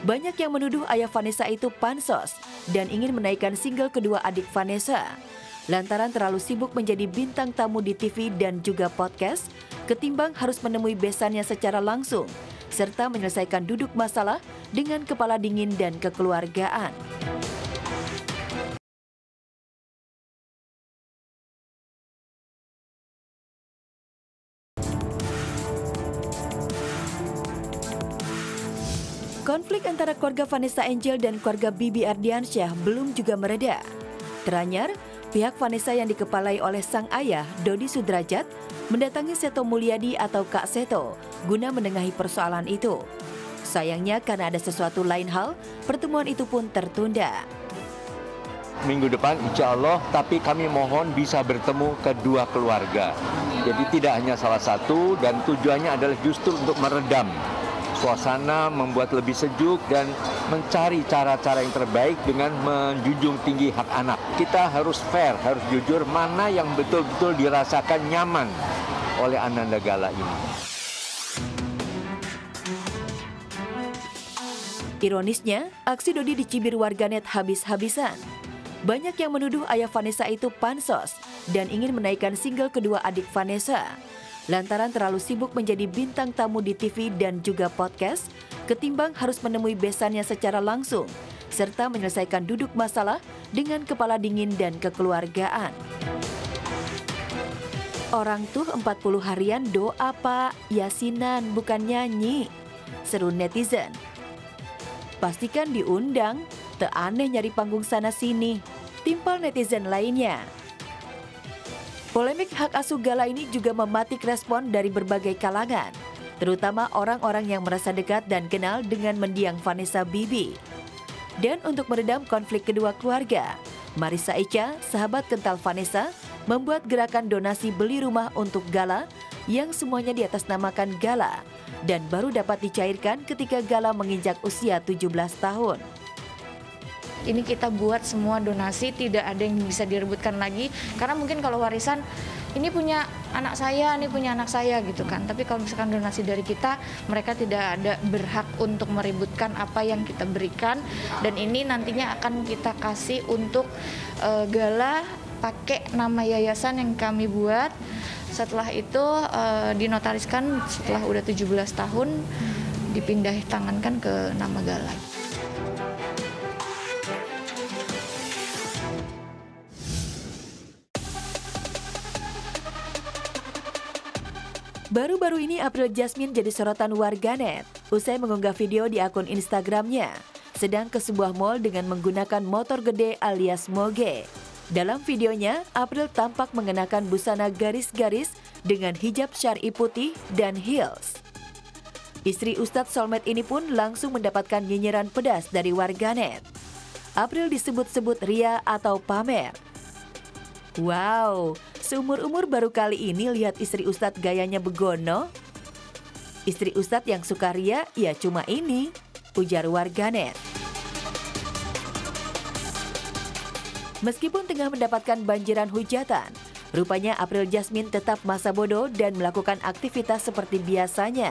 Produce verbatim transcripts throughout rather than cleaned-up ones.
Banyak yang menuduh ayah Vanessa itu pansos dan ingin menaikkan single kedua adik Vanessa. Lantaran terlalu sibuk menjadi bintang tamu di T V dan juga podcast, ketimbang harus menemui besannya secara langsung, serta menyelesaikan duduk masalah dengan kepala dingin dan kekeluargaan. Konflik antara keluarga Vanessa Angel dan keluarga Bibi Ardiansyah belum juga mereda. Teranyar, pihak Vanessa yang dikepalai oleh sang ayah, Dodi Sudrajat, mendatangi Seto Mulyadi atau Kak Seto guna menengahi persoalan itu. Sayangnya karena ada sesuatu lain hal, pertemuan itu pun tertunda. Minggu depan insya Allah, tapi kami mohon bisa bertemu kedua keluarga. Jadi tidak hanya salah satu, dan tujuannya adalah justru untuk meredam suasana, membuat lebih sejuk dan mencari cara-cara yang terbaik dengan menjunjung tinggi hak anak. Kita harus fair, harus jujur mana yang betul-betul dirasakan nyaman oleh Ananda Gala ini. Ironisnya, aksi Dodi dicibir warganet habis-habisan. Banyak yang menuduh ayah Vanessa itu pansos dan ingin menaikkan single kedua adik Vanessa. Lantaran terlalu sibuk menjadi bintang tamu di T V dan juga podcast, ketimbang harus menemui besannya secara langsung, serta menyelesaikan duduk masalah dengan kepala dingin dan kekeluargaan. Orang tuh empat puluh harian doa pak, yasinan bukan nyanyi, seru netizen. Pastikan diundang, teu aneh nyari panggung sana-sini, timpal netizen lainnya. Polemik hak asuh Gala ini juga mematik respon dari berbagai kalangan, terutama orang-orang yang merasa dekat dan kenal dengan mendiang Vanessa Bibi. Dan untuk meredam konflik kedua keluarga, Marissa Echa, sahabat kental Vanessa, membuat gerakan donasi beli rumah untuk Gala yang semuanya diatasnamakan Gala dan baru dapat dicairkan ketika Gala menginjak usia tujuh belas tahun. Ini kita buat semua donasi, tidak ada yang bisa direbutkan lagi. Karena mungkin kalau warisan, ini punya anak saya, ini punya anak saya gitu kan. Tapi kalau misalkan donasi dari kita, mereka tidak ada berhak untuk meributkan apa yang kita berikan. Dan ini nantinya akan kita kasih untuk uh, Gala pakai nama yayasan yang kami buat. Setelah itu uh, dinotariskan setelah udah tujuh belas tahun, dipindah tangankan ke nama Gala. Baru-baru ini April Jasmine jadi sorotan warganet usai mengunggah video di akun Instagramnya sedang ke sebuah mall dengan menggunakan motor gede alias moge. Dalam videonya, April tampak mengenakan busana garis-garis dengan hijab syar'i putih dan heels. Istri Ustadz Solmed ini pun langsung mendapatkan nyinyiran pedas dari warganet. April disebut-sebut ria atau pamer. Wow, seumur-umur baru kali ini lihat istri Ustadz gayanya begono. Istri Ustadz yang suka ria, ya cuma ini, ujar warganet. Meskipun tengah mendapatkan banjiran hujatan, rupanya April Jasmine tetap masa bodoh dan melakukan aktivitas seperti biasanya.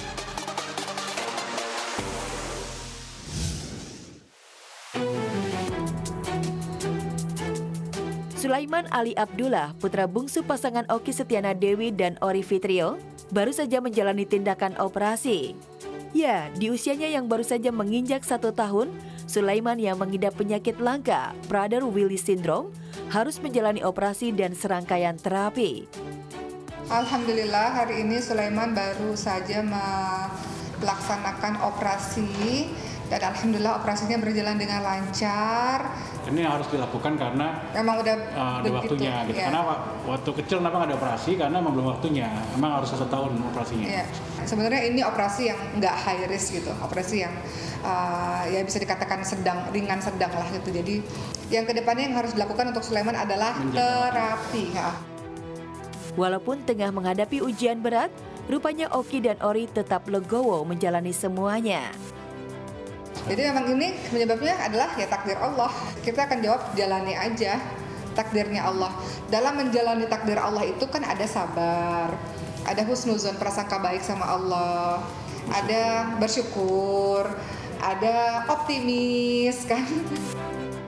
Sulaiman Ali Abdullah, putra bungsu pasangan Okky Setiana Dewi dan Ori Fitrio, baru saja menjalani tindakan operasi. Ya, di usianya yang baru saja menginjak satu tahun, Sulaiman yang mengidap penyakit langka, Prader-Willi Syndrome, harus menjalani operasi dan serangkaian terapi. Alhamdulillah hari ini Sulaiman baru saja melaksanakan operasi dan alhamdulillah operasinya berjalan dengan lancar. Ini harus dilakukan karena memang udah uh, ada waktunya. Gitu. Ya. Karena waktu kecil kenapa nggak ada operasi? Karena memang belum waktunya. Memang harus satu tahun operasinya. Ya. Sebenarnya ini operasi yang nggak high risk gitu, operasi yang uh, ya bisa dikatakan sedang, ringan sedang lah gitu. Jadi yang kedepannya yang harus dilakukan untuk Sulaiman adalah menjaga terapi. Ya. Walaupun tengah menghadapi ujian berat, rupanya Okky dan Ori tetap legowo menjalani semuanya. Jadi memang ini penyebabnya adalah ya takdir Allah. Kita akan jawab jalani aja takdirnya Allah. Dalam menjalani takdir Allah itu kan ada sabar, ada husnuzon, prasangka baik sama Allah, ada bersyukur, ada optimis kan.